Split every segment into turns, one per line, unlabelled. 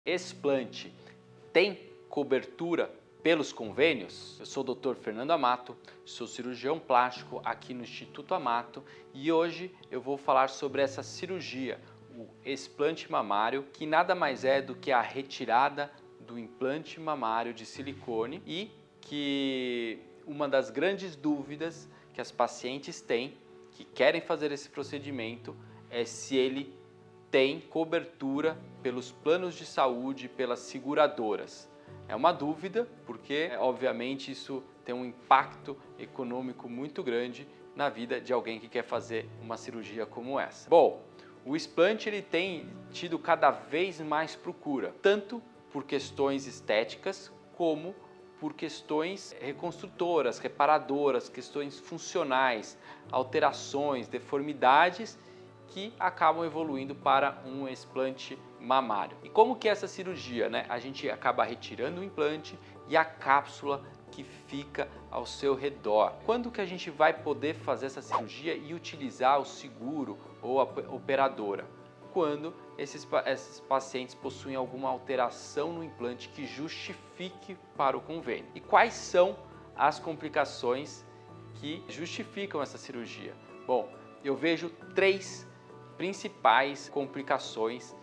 Explante tem cobertura pelos convênios? Eu sou o Dr. Fernando Amato, sou cirurgião plástico aqui no Instituto Amato e hoje eu vou falar sobre essa cirurgia, o explante mamário, que nada mais é do que a retirada do implante mamário de silicone e que uma das grandes dúvidas que as pacientes têm que querem fazer esse procedimento é se ele tem cobertura pelos planos de saúde, pelas seguradoras. É uma dúvida porque, obviamente, isso tem um impacto econômico muito grande na vida de alguém que quer fazer uma cirurgia como essa. Bom, o explante ele tem tido cada vez mais procura, tanto por questões estéticas como por questões reconstrutoras, reparadoras, questões funcionais, alterações, deformidades que acabam evoluindo para um explante mamário. E como que é essa cirurgia, né? A gente acaba retirando o implante e a cápsula que fica ao seu redor. Quando que a gente vai poder fazer essa cirurgia e utilizar o seguro ou a operadora? Quando esses pacientes possuem alguma alteração no implante que justifique para o convênio. E quais são as complicações que justificam essa cirurgia? Bom, eu vejo três principais complicações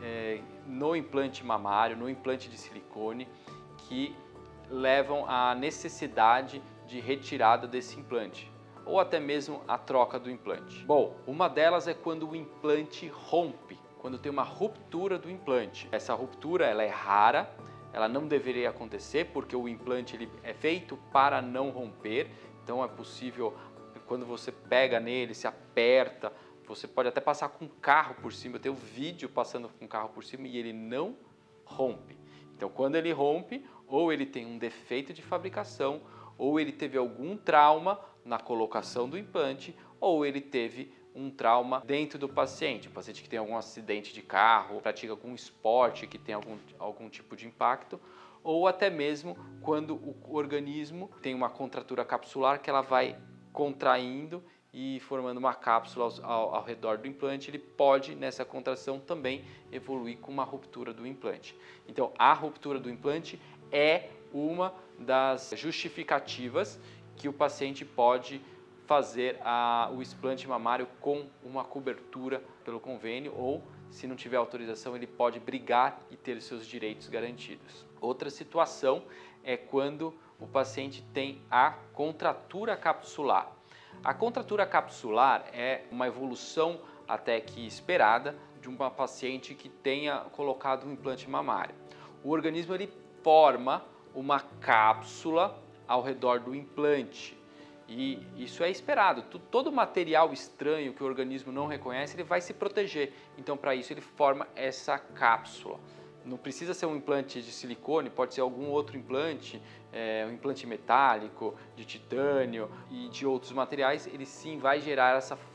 no implante mamário, no implante de silicone, que levam à necessidade de retirada desse implante ou até mesmo a troca do implante. Bom, uma delas é quando o implante rompe, quando tem uma ruptura do implante. Essa ruptura ela é rara, ela não deveria acontecer porque o implante ele é feito para não romper, então é possível quando você pega nele, se aperta, você pode até passar com um carro por cima, eu tenho um vídeo passando com um carro por cima e ele não rompe. Então quando ele rompe, ou ele tem um defeito de fabricação, ou ele teve algum trauma na colocação do implante, ou ele teve um trauma dentro do paciente. O paciente que tem algum acidente de carro, pratica algum esporte que tem algum tipo de impacto, ou até mesmo quando o organismo tem uma contratura capsular que ela vai contraindo e formando uma cápsula ao redor do implante, ele pode, nessa contração, também evoluir com uma ruptura do implante. Então, a ruptura do implante é uma das justificativas que o paciente pode fazer o explante mamário com uma cobertura pelo convênio ou, se não tiver autorização, ele pode brigar e ter seus direitos garantidos. Outra situação é quando o paciente tem a contratura capsular. A contratura capsular é uma evolução até que esperada de uma paciente que tenha colocado um implante mamário. O organismo ele forma uma cápsula ao redor do implante e isso é esperado. Todo material estranho que o organismo não reconhece, ele vai se proteger. Então, para isso, ele forma essa cápsula. Não precisa ser um implante de silicone, pode ser algum outro implante, um implante metálico, de titânio e de outros materiais, ele sim vai gerar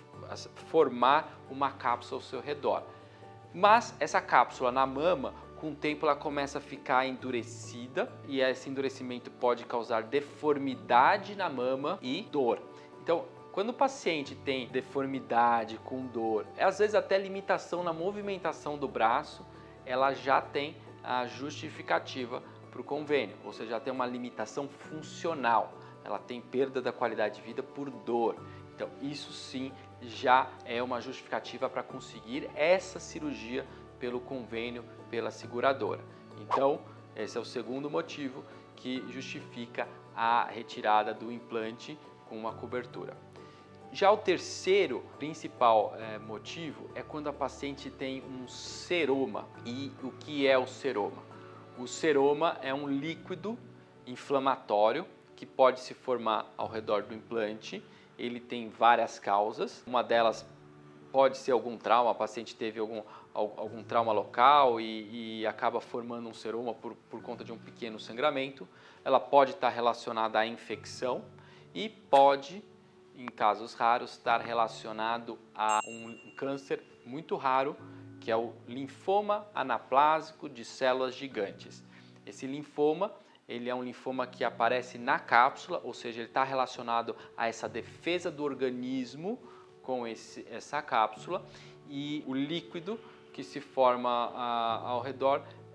formar uma cápsula ao seu redor. Mas essa cápsula na mama, com o tempo ela começa a ficar endurecida e esse endurecimento pode causar deformidade na mama e dor. Então, quando o paciente tem deformidade com dor, às vezes até limitação na movimentação do braço, ela já tem a justificativa para o convênio, ou seja, já tem uma limitação funcional, ela tem perda da qualidade de vida por dor. Então, isso sim já é uma justificativa para conseguir essa cirurgia pelo convênio, pela seguradora. Então, esse é o segundo motivo que justifica a retirada do implante com uma cobertura. Já o terceiro principal motivo é quando a paciente tem um seroma. E o que é o seroma? O seroma é um líquido inflamatório que pode se formar ao redor do implante. Ele tem várias causas. Uma delas pode ser algum trauma, a paciente teve algum trauma local e acaba formando um seroma por conta de um pequeno sangramento. Ela pode estar relacionada à infecção e pode, em casos raros, estar relacionado a um câncer muito raro, que é o linfoma anaplásico de células gigantes. Esse linfoma, ele é um linfoma que aparece na cápsula, ou seja, ele está relacionado a essa defesa do organismo com essa cápsula, e o líquido que se forma ao redor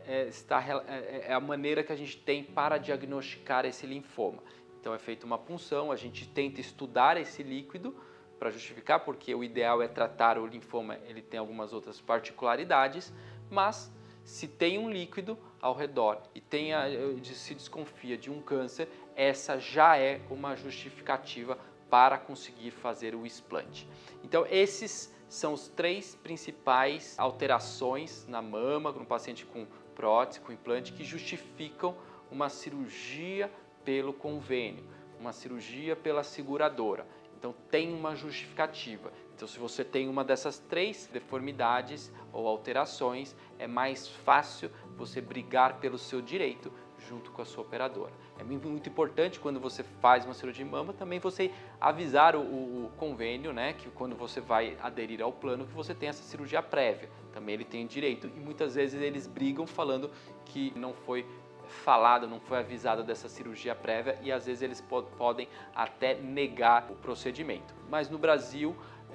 é a maneira que a gente tem para diagnosticar esse linfoma. Então é feita uma punção, a gente tenta estudar esse líquido para justificar, porque o ideal é tratar o linfoma, ele tem algumas outras particularidades, mas se tem um líquido ao redor e se desconfia de um câncer, essa já é uma justificativa para conseguir fazer o explante. Então esses são os 3 principais alterações na mama, no paciente com prótese, com implante, que justificam uma cirurgia pelo convênio, uma cirurgia pela seguradora. Então tem uma justificativa. Então se você tem uma dessas 3 deformidades ou alterações, é mais fácil você brigar pelo seu direito junto com a sua operadora. É muito importante quando você faz uma cirurgia de mama também você avisar o convênio, né, que quando você vai aderir ao plano, que você tem essa cirurgia prévia. Também ele tem direito e muitas vezes eles brigam falando que não foi falado, não foi avisado dessa cirurgia prévia e às vezes eles podem até negar o procedimento. Mas no Brasil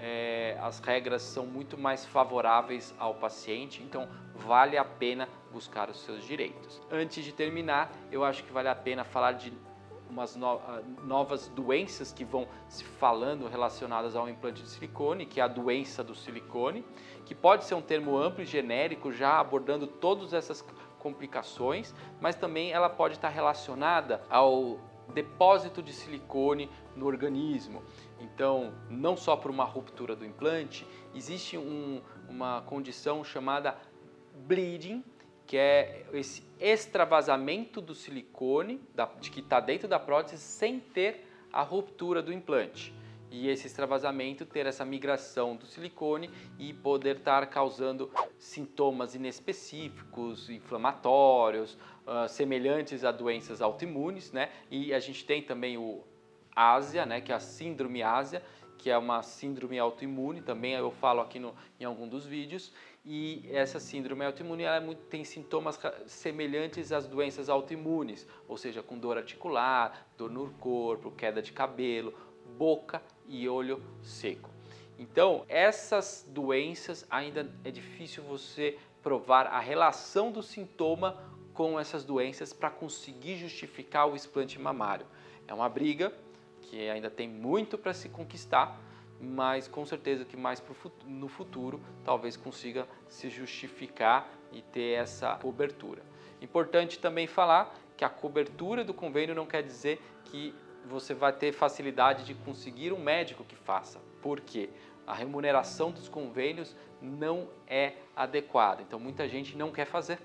as regras são muito mais favoráveis ao paciente, então vale a pena buscar os seus direitos. Antes de terminar, eu acho que vale a pena falar de umas novas doenças que vão se falando relacionadas ao implante de silicone, que é a doença do silicone, que pode ser um termo amplo e genérico, já abordando todas essas complicações, mas também ela pode estar relacionada ao depósito de silicone no organismo. Então, não só por uma ruptura do implante, existe uma condição chamada bleeding, que é esse extravasamento do silicone que está dentro da prótese sem ter a ruptura do implante. E esse extravasamento ter essa migração do silicone e poder estar causando sintomas inespecíficos, inflamatórios, semelhantes a doenças autoimunes, né? E a gente tem também o ásia, né, que é a síndrome ásia, que é uma síndrome autoimune, também eu falo aqui em algum dos vídeos, e essa síndrome autoimune tem sintomas semelhantes às doenças autoimunes, ou seja, com dor articular, dor no corpo, queda de cabelo, boca e olho seco. Então, essas doenças ainda é difícil você provar a relação do sintoma com essas doenças para conseguir justificar o explante mamário. É uma briga que ainda tem muito para se conquistar, mas com certeza que mais no futuro talvez consiga se justificar e ter essa cobertura. Importante também falar que a cobertura do convênio não quer dizer que você vai ter facilidade de conseguir um médico que faça. Por quê? A remuneração dos convênios não é adequada, então muita gente não quer fazer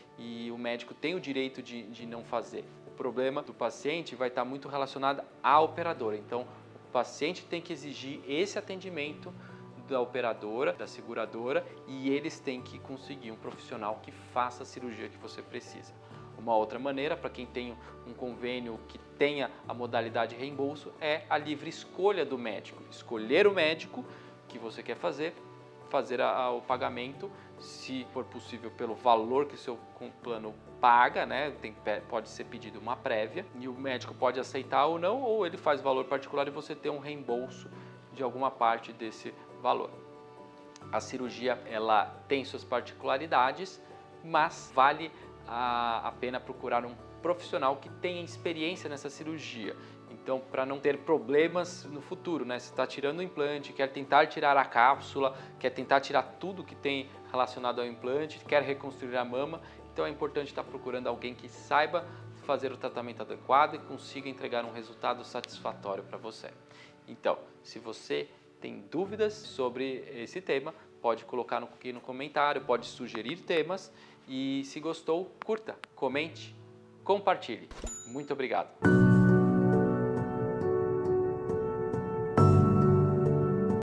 e o médico tem o direito de não fazer. O problema do paciente vai estar muito relacionado à operadora, então o paciente tem que exigir esse atendimento da operadora, da seguradora, e eles têm que conseguir um profissional que faça a cirurgia que você precisa. Uma outra maneira, para quem tem um convênio que tenha a modalidade reembolso, é a livre escolha do médico. Escolher o médico que você quer fazer o pagamento, se for possível, pelo valor que o seu plano paga, né? Pode ser pedido uma prévia e o médico pode aceitar ou não, ou ele faz valor particular e você tem um reembolso de alguma parte desse valor. A cirurgia ela tem suas particularidades, mas vale a pena procurar um profissional que tenha experiência nessa cirurgia. Então, para não ter problemas no futuro, né? Você está tirando o implante, quer tentar tirar a cápsula, quer tentar tirar tudo que tem relacionado ao implante, quer reconstruir a mama, então é importante estar procurando alguém que saiba fazer o tratamento adequado e consiga entregar um resultado satisfatório para você. Então, se você tem dúvidas sobre esse tema, pode colocar aqui no comentário, pode sugerir temas e se gostou, curta, comente, compartilhe. Muito obrigado!